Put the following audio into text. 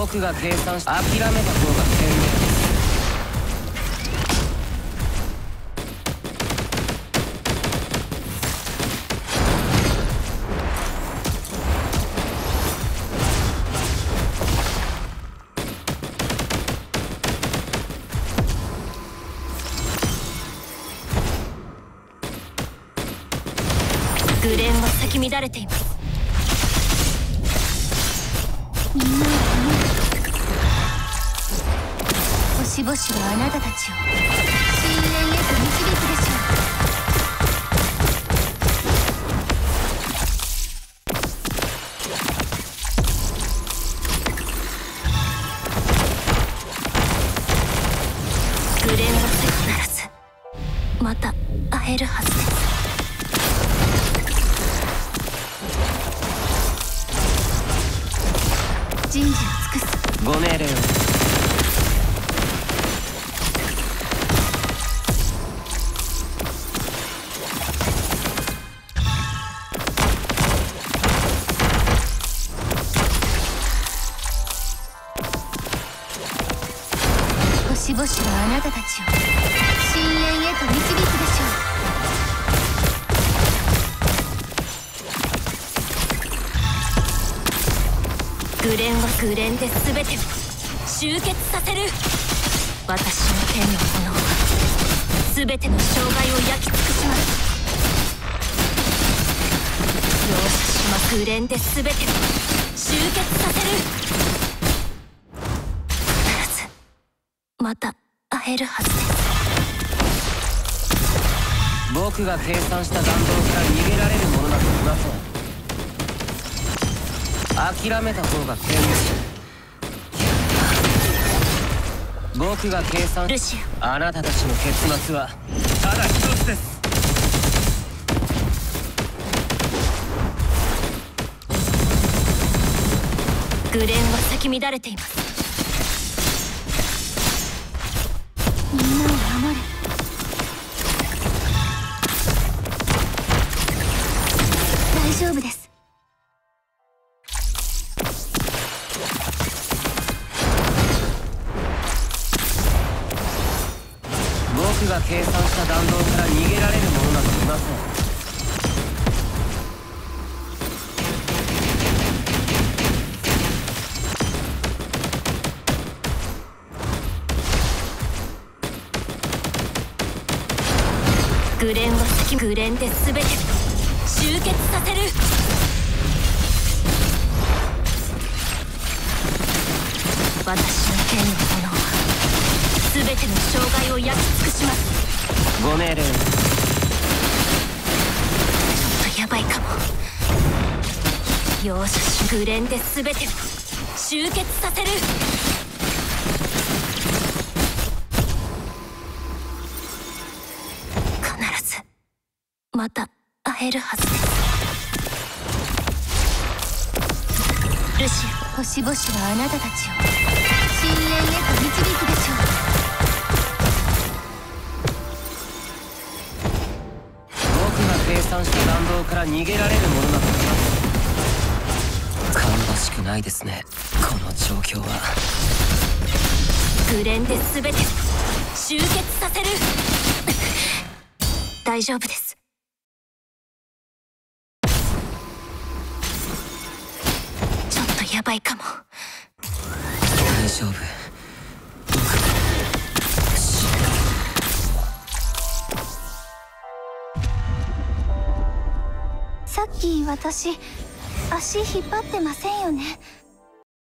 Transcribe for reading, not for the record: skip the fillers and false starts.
僕が計算し諦めた方が賢明です。 グレンは咲き乱れています。みんなを守る。星々はあなたたちを深淵へと導くでしょう。グレンは咲きならずまた会えるはずです。人事を尽くす。 ご命令を。 星々はあなたたちを深淵へと導くでしょう。グレンはグレンで全てを集結させる。私の剣の炎は全ての障害を焼き尽くします。容赦しまグレンで全てを集結させる。必ずまた会えるはずです。 僕が計算した弾道から逃げられるものなどいません。諦めた方が賢明です。僕が計算ルシア、 あなたたちの結末はただ一つです。 グレンは咲き乱れています。みんなを守る。大丈夫です。 僕が計算した弾道から逃げられるものなどいません。 グレンはグレンで全てを集結させる。私の剣の炎は全ての障害を焼き尽くします。 ご命令を。 ちょっとヤバいかも。容赦しグレンで全てを集結させる。必ずまた会えるはずです。ルシア、星々はあなたたちを深淵へと導くでしょう。 僕が計算した弾道から逃げられるものなどいません。芳しくないですね、この状況は。 グレンで全てを集結させる。大丈夫です。ちょっとヤバいかも。 大丈夫。 さっき私足引っ張ってませんよね。